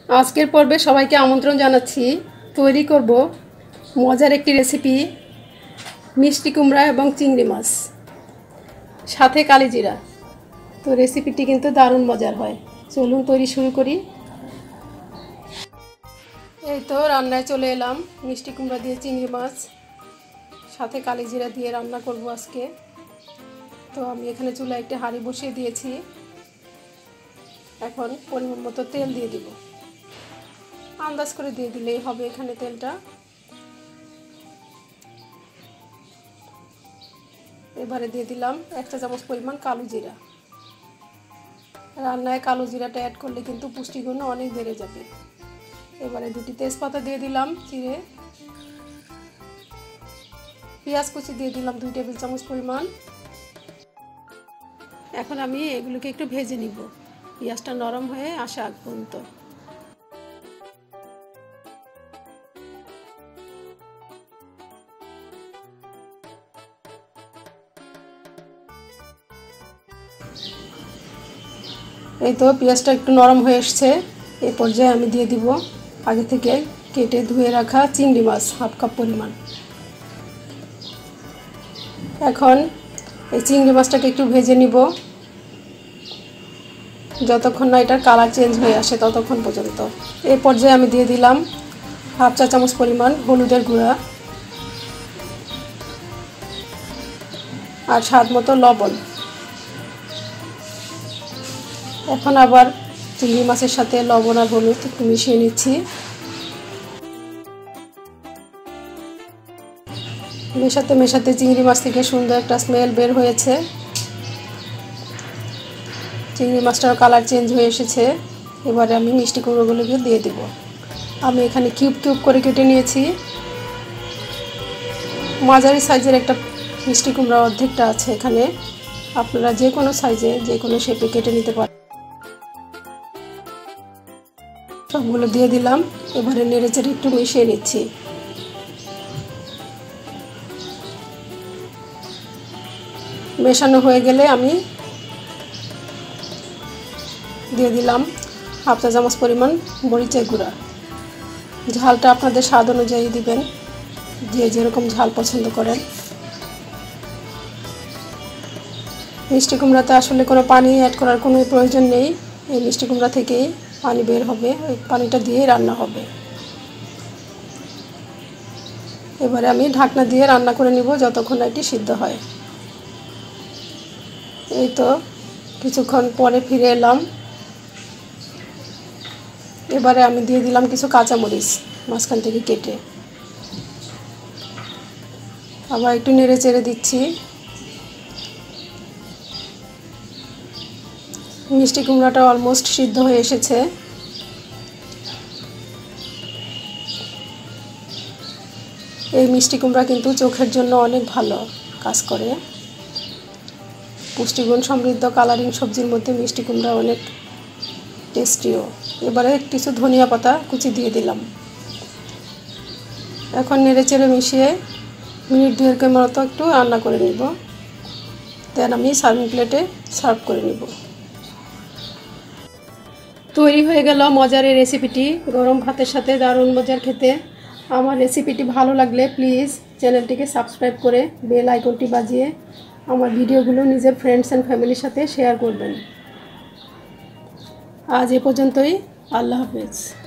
আজকের পর্বে সবাইকে আমন্ত্রণ জানাচ্ছি। তৈরি করব মজার একটি রেসিপি, মিষ্টি কুমড়া এবং চিংড়ি মাছ সাথে কালিজিরা। তো রেসিপিটি কিন্তু দারুণ মজার হয়। চলুন তৈরি শুরু করি। এই তো রান্নায় চলে এলাম। মিষ্টি কুমড়া দিয়ে চিংড়ি মাছ সাথে কালিজিরা দিয়ে রান্না করব আজকে। তো আমি এখানে চুলায় একটা হাঁড়ি বসিয়ে দিয়েছি। এখন পরিমাণ মতো তেল দিয়ে দিব। আন্দাজ করে দিয়ে দিলেই হবে এখানে তেলটা। এবারে দিয়ে দিলাম 1 চা চামচ পরিমাণ কালো জিরা। রান্নায় কালো জিরাটা অ্যাড করলে কিন্তু পুষ্টিগুণ অনেক বেড়ে যাবে। এবারে 2টি তেজপাতা দিয়ে দিলাম চিড়ে। পেঁয়াজ কুচি দিয়ে দিলাম 2 টেবিল চামচ পরিমাণ। এখন আমি এগুলোকে একটু ভেজে নিব, পেঁয়াজটা নরম হয়ে আসা আগ পর্যন্ত। এই তো পেঁয়াজটা একটু নরম হয়ে এসছে। এই পর্যায়ে আমি দিয়ে দিব আগে থেকে কেটে ধুয়ে রাখা চিংড়ি মাছ 1/2 কাপ পরিমাণ। এখন এই চিংড়ি মাছটাকে একটু ভেজে নিব, যতক্ষণ না এটার কালার চেঞ্জ হয়ে আসে ততক্ষণ পর্যন্ত। এই পর্যায়ে আমি দিয়ে দিলাম 1/2 চা চামচ পরিমাণ হলুদের গুঁড়া আর স্বাদ মতো লবণ। এখন আবার চিংড়ি মাছের সাথে লবণ আর হলুদ একটু মিশিয়ে নিচ্ছি। মেশাতে মেশাতে চিংড়ি মাছ থেকে সুন্দর একটা স্মেল বের হয়েছে। চিংড়ি মাছটার কালার চেঞ্জ হয়ে এসেছে। এবারে আমি মিষ্টি কুমড়োগুলোকে দিয়ে দেব। আমি এখানে কিউব কিউব করে কেটে নিয়েছি। মাঝারি সাইজের একটা মিষ্টি কুমড়া অর্ধেকটা আছে এখানে। আপনারা যে কোনো সাইজে যে কোনো শেপে কেটে নিতে পারেন। সবগুলো দিয়ে দিলাম। এবারে নেড়েচেড়ে একটু মিশিয়ে নিচ্ছি। মেশানো হয়ে গেলে আমি দিয়ে দিলাম 1/2 চা চামচ পরিমাণ মরিচের গুঁড়া। ঝালটা আপনাদের স্বাদ অনুযায়ী দিবেন, যে যেরকম ঝাল পছন্দ করেন। মিষ্টি কুমড়াতে আসলে কোনো পানি অ্যাড করার কোনো প্রয়োজন নেই। এই মিষ্টি কুমড়া থেকেই পানি বের হবে, ওই পানিটা দিয়েই রান্না হবে। এবারে আমি ঢাকনা দিয়ে রান্না করে নিব যতক্ষণ এটি সিদ্ধ হয়। এই তো কিছুক্ষণ পরে ফিরে এলাম। এবারে আমি দিয়ে দিলাম কিছু কাঁচামরিচ মাঝখান থেকে কেটে। আবার একটু নেড়ে চেড়ে দিচ্ছি। মিষ্টি কুমড়াটা অলমোস্ট সিদ্ধ হয়ে এসেছে। এই মিষ্টি কুমড়া কিন্তু চোখের জন্য অনেক ভালো কাজ করে। পুষ্টিগুণ সমৃদ্ধ কালারিং সবজির মধ্যে মিষ্টি কুমড়া অনেক টেস্টিও। এবারে কিছু ধনিয়া পাতা কুচি দিয়ে দিলাম। এখন নেড়ে চেড়ে মিশিয়ে মিনিট 2 মতো একটু রান্না করে নিব। দেন আমি সার্ভিং প্লেটে সার্ভ করে নিব। তৈরি হয়ে গেল মজার এই রেসিপিটি। গরম ভাতের সাথে দারুণ মজার খেতে। আমার রেসিপিটি ভালো লাগলে প্লিজ চ্যানেলটিকে সাবস্ক্রাইব করে বেল আইকনটি বাজিয়ে আমার ভিডিওগুলো নিজের ফ্রেন্ডস অ্যান্ড ফ্যামিলির সাথে শেয়ার করবেন। আজ এ পর্যন্তই। আল্লাহ হাফেজ।